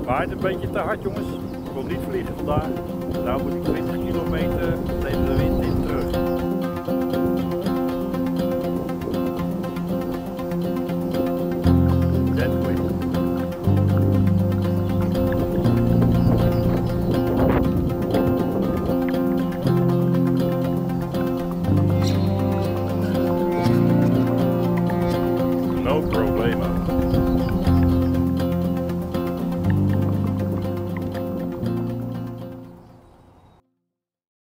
waait een beetje te hard, jongens. Ik wil niet vliegen vandaag. Nou moet ik 20 kilometer tegen de wind in terug. No problema.